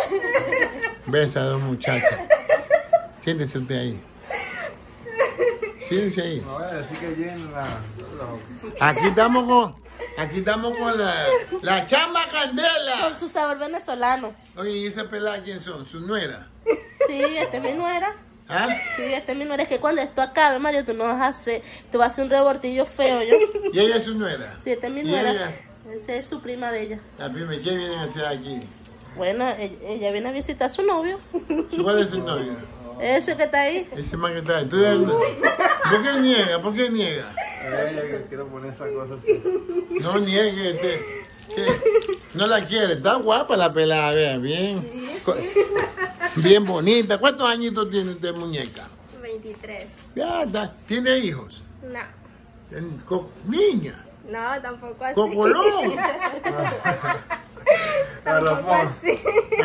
Besa a dos muchachas. Siéntese usted ahí. Siéntese ahí. No voy a decir que llena la... Aquí estamos con la chamba Candela. Con su sabor venezolano. Oye, ¿y esa pelada quién son? ¿Su nuera? Sí, esta es mi nuera. ¿Ah? Sí, esta es mi nuera. Es que cuando esto acabe, Mario, tú vas a hacer un rebortillo feo, ¿yo? ¿Y ella es su nuera? Sí, esta es mi ¿Y nuera. ella? Esa es su prima de ella. La prima, ¿qué vienen a hacer aquí? Bueno, ella viene a visitar a su novio. ¿Cuál es su novio? Ese que está ahí. Ese man que está ahí. ¿Por qué niega? ¿Por qué niega? Ella que quiero poner esa cosa así. No niegue, no la quiere. Está guapa la pelada, vea, bien. Bien bonita. ¿Cuántos añitos tiene usted, muñeca? 23. Ya está. ¿Tiene hijos? No. Niña. No, tampoco así. Cocolón. Tampoco así.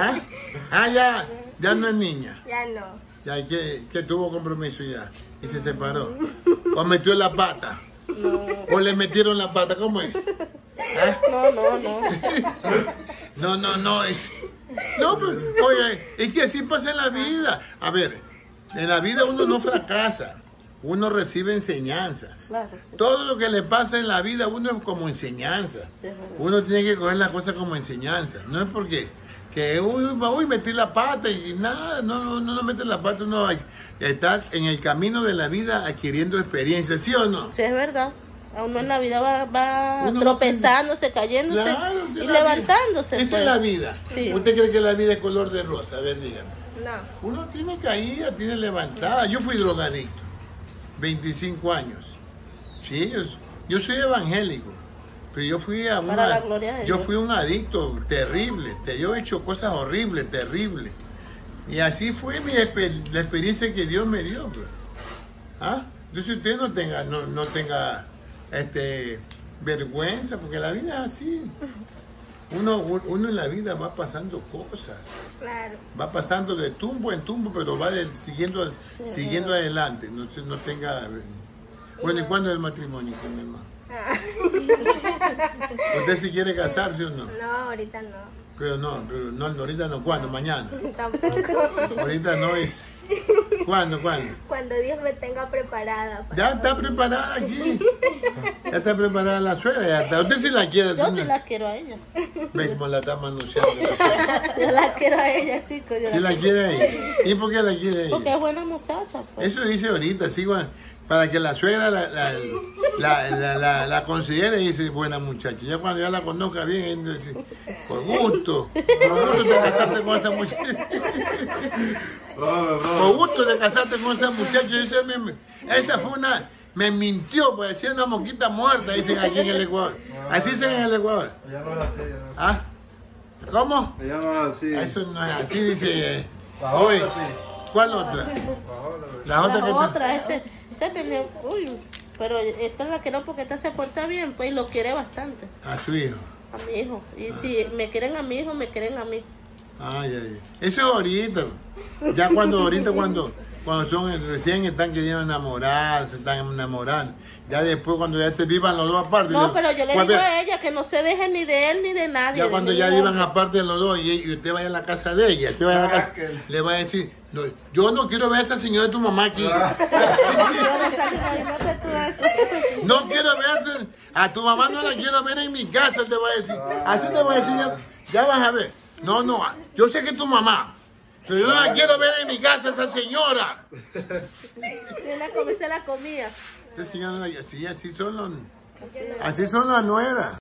Ya no es niña. Ya no. Ya que tuvo compromiso ya. Y se separó. O metió la pata. No. O le metieron la pata. ¿Cómo es? ¿Ah? No, es... No, pues, oye, es que así pasa en la vida. A ver, en la vida uno no fracasa. Uno recibe enseñanzas. Claro, sí. Todo lo que le pasa en la vida uno es como enseñanzas. Sí, Uno tiene que coger las cosas como enseñanzas. No es porque que uy, metí la pata y nada, no mete la pata, uno está en el camino de la vida adquiriendo experiencia, ¿sí o no? Sí, es verdad. A uno en la vida va Uno tropezándose, cayéndose Claro, y levantándose. Esa pues. es la vida. Sí. ¿Usted cree que la vida es color de rosa? A ver, dígame. No. Uno tiene caída, tiene levantada. Yo fui drogadicto, 25 años. Sí, yo soy evangélico, pero yo fui Para la gloria de Dios. fui un adicto terrible. Yo he hecho cosas horribles, terribles. Y así fue la experiencia que Dios me dio. Pues. ¿Ah? Entonces usted no tenga vergüenza, porque la vida es así. Uno en la vida va pasando cosas. Claro. Va pasando de tumbo en tumbo, pero va siguiendo adelante. No tenga... Bueno, ¿y cuándo es el matrimonio con mi hermano? ¿Usted si quiere casarse o no? No, ahorita no. Pero no, ahorita no. ¿Cuándo? ¿Mañana? Tampoco. Ahorita no es... ¿Cuándo? Cuando Dios me tenga preparada. Ya está preparada aquí. Ya está preparada la suegra. Ya está. ¿Usted sí la quiere? Yo sí la quiero a ella. Ve cómo la está manoseando. Yo la quiero a ella, chicos. ¿Sí la quiere ahí? ¿Y por qué la quiere ahí? Porque es buena muchacha. Pues. Eso dice ahorita, sí, para que la suegra la considere y dice, buena muchacha. Ya cuando ya la conozca bien, dice, por gusto te casaste con esa muchacha. Por gusto te casaste con esa muchacha. Esa fue me mintió, pues decía una moquita muerta, dicen aquí en el Ecuador. Así dicen en el Ecuador. Ella no es así, ¿Ah? ¿Cómo? Ella no es así. Eso no es así, dice. La Hoy, otra sí. ¿cuál otra? La otra, ese tenía, pero esta es la quiero porque esta se porta bien, pues, y lo quiere bastante. A su hijo. A mi hijo. Y si me quieren a mi hijo, me quieren a mí. Ay. Eso es ahorita. Ya cuando son recién están queriendo enamorar, se están enamorando. Ya después cuando ya vivan los dos aparte. No, pero yo le digo a ella que no se deje ni de él ni de nadie. Ya cuando ya vivan aparte de los dos y usted vaya a la casa de ella, usted vaya a la casa, le va a decir, no, yo no quiero ver a esa señora de tu mamá aquí. No quiero ver a tu mamá, no la quiero ver en mi casa, te va a decir. Así te va a decir, ya vas a ver. No, yo sé que es tu mamá. Pero yo no la quiero ver en mi casa, esa señora. Se la comía. Esta señora, así son las nueras.